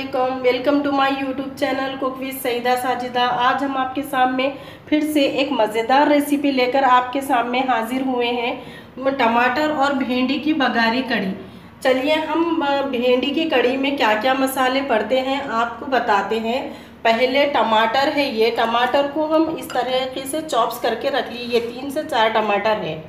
वालेकुम, welcome to my YouTube channel cook with Saeeda Sajida. आज हम आपके सामने फिर से एक मज़ेदार रेसिपी लेकर आपके सामने हाजिर हुए हैं। टमाटर और भिंडी की बघारी कड़ी। चलिए हम भिंडी की कड़ी में क्या क्या मसाले पड़ते हैं आपको बताते हैं। पहले टमाटर है, ये टमाटर को हम इस तरीके से चॉप्स करके रख लिए। ये 3 से 4 टमाटर है।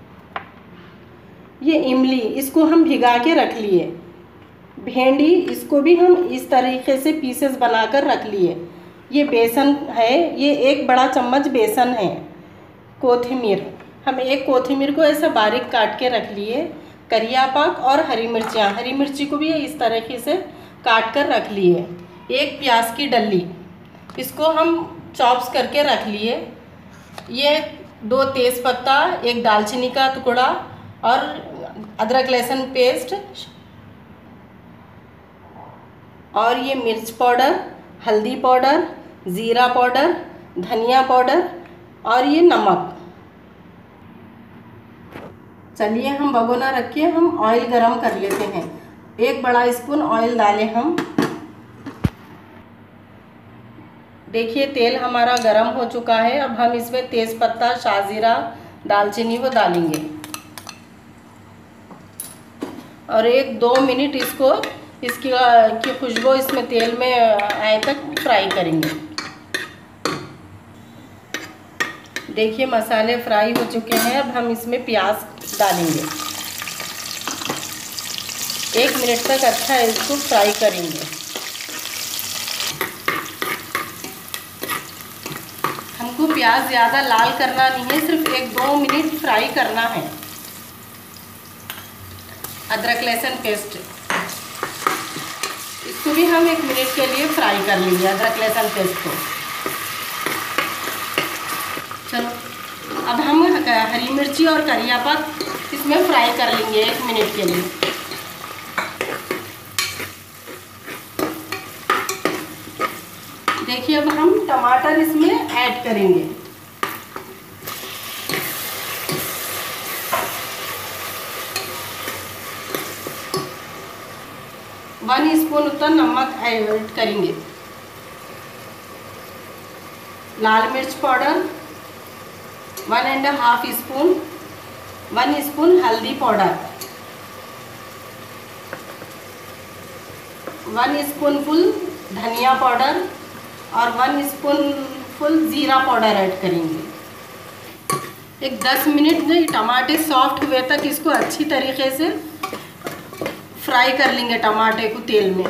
ये इमली, इसको हम भिगा के रख लिए। भिंडी, इसको भी हम इस तरीके से पीसेस बनाकर रख लिए। ये बेसन है, ये 1 बड़ा चम्मच बेसन है। कोथिमीर, हम 1 कोथिमीर को ऐसा बारीक काट के रख लिए। करिया पाक और हरी मिर्चियाँ, हरी मिर्ची को भी इस तरीके से काट कर रख लिए। 1 प्याज की डल्ली, इसको हम चॉप्स करके रख लिए। ये 2 तेज़पत्ता, 1 दालचीनी का टुकड़ा और अदरक लहसुन पेस्ट, और ये मिर्च पाउडर, हल्दी पाउडर, ज़ीरा पाउडर, धनिया पाउडर और ये नमक। चलिए हम भगोना रख के हम ऑयल गरम कर लेते हैं। 1 बड़ा स्पून ऑयल डालें हम। देखिए तेल हमारा गरम हो चुका है। अब हम इसमें तेज़पत्ता, शाहजीरा, दालचीनी वो डालेंगे और 1-2 मिनट इसकी खुशबू इसमें तेल में आए तक फ्राई करेंगे। देखिए मसाले फ्राई हो चुके हैं। अब हम इसमें प्याज डालेंगे। 1 मिनट तक अच्छा इसको फ्राई करेंगे। हमको प्याज ज़्यादा लाल करना नहीं है, सिर्फ 1-2 मिनट फ्राई करना है। अदरक लहसुन पेस्ट, इसको भी हम 1 मिनट के लिए फ्राई कर लेंगे, अदरक लहसुन पेस्ट को। चलो अब हम हरी मिर्ची और करिया पाक इसमें फ्राई कर लेंगे 1 मिनट के लिए। देखिए अब हम टमाटर इसमें ऐड करेंगे। वन स्पून उतना नमक ऐड करेंगे। लाल मिर्च पाउडर 1.5 स्पून, 1 स्पून हल्दी पाउडर, 1 स्पून फुल धनिया पाउडर और 1 स्पून फुल ज़ीरा पाउडर ऐड करेंगे। 10 मिनट टमाटर सॉफ्ट हुए तक इसको अच्छी तरीके से फ्राई कर लेंगे टमाटर को तेल में।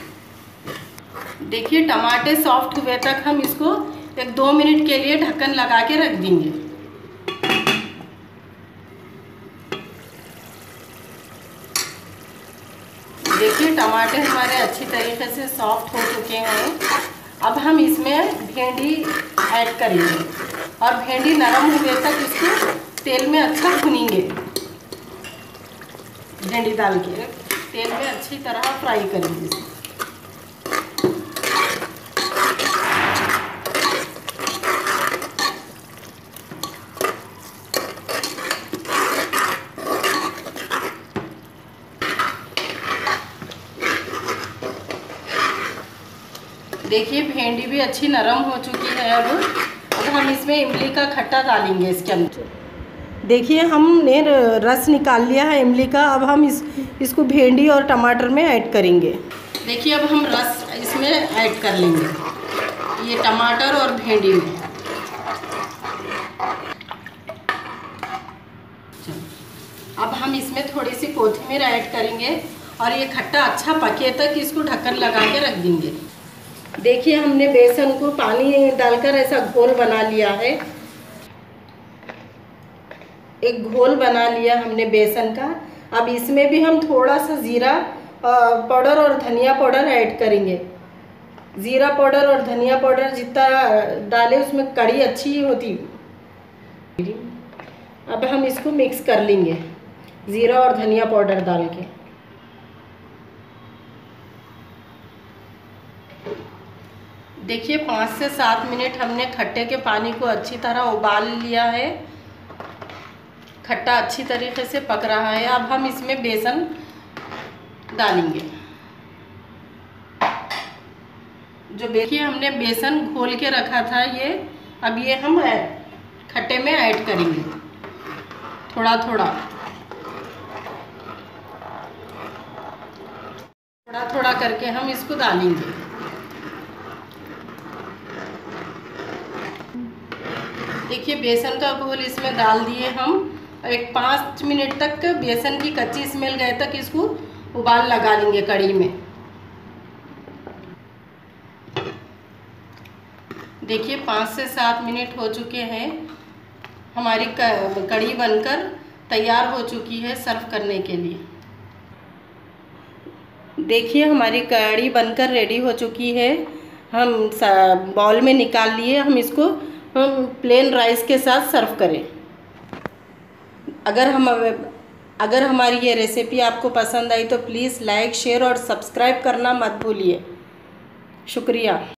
देखिए टमाटर सॉफ्ट हुए तक हम इसको 1-2 मिनट के लिए ढक्कन लगा के रख देंगे। देखिए टमाटर हमारे अच्छी तरीके से सॉफ्ट हो चुके हैं। अब हम इसमें भिंडी ऐड करेंगे और भिंडी नरम हुए तक इसको तेल में अच्छा भुनेंगे। भिंडी डाल के तेल में अच्छी तरह फ्राई करेंगे। देखिए भिंडी भी अच्छी नरम हो चुकी है। अब हम इसमें इमली का खट्टा डालेंगे इसके अंदर। देखिए हमने रस निकाल लिया है इमली का। अब हम इसको भिंडी और टमाटर में ऐड करेंगे। देखिए अब हम रस इसमें ऐड कर लेंगे, ये टमाटर और भिंडी में। अब हम इसमें थोड़ी सी कोथिमीर ऐड करेंगे और ये खट्टा अच्छा पके तक इसको ढक्कन लगा के रख देंगे। देखिए हमने बेसन को पानी डालकर ऐसा घोल बना लिया है। एक घोल बना लिया हमने बेसन का। अब इसमें भी हम थोड़ा सा ज़ीरा पाउडर और धनिया पाउडर ऐड करेंगे। ज़ीरा पाउडर और धनिया पाउडर जितना डाले उसमें कड़ी अच्छी होती। अब हम इसको मिक्स कर लेंगे ज़ीरा और धनिया पाउडर डाल के। देखिए 5 से 7 मिनट हमने खट्टे के पानी को अच्छी तरह उबाल लिया है। खट्टा अच्छी तरीके से पक रहा है। अब हम इसमें बेसन डालेंगे। जो देखिए हमने बेसन घोल के रखा था ये, अब ये हम खट्टे में ऐड करेंगे थोड़ा थोड़ा करके हम इसको डालेंगे। देखिए बेसन का घोल इसमें डाल दिए हम। एक 5 मिनट तक बेसन की कच्ची स्मेल गए तक इसको उबाल लगा लेंगे कढ़ी में। देखिए 5 से 7 मिनट हो चुके हैं, हमारी कढ़ी बनकर तैयार हो चुकी है सर्व करने के लिए। देखिए हमारी कढ़ी बनकर रेडी हो चुकी है। हम बाउल में निकाल लिए, हम इसको प्लेन राइस के साथ सर्व करें। अगर हमारी ये रेसिपी आपको पसंद आई तो प्लीज़ लाइक, शेयर और सब्सक्राइब करना मत भूलिए। शुक्रिया।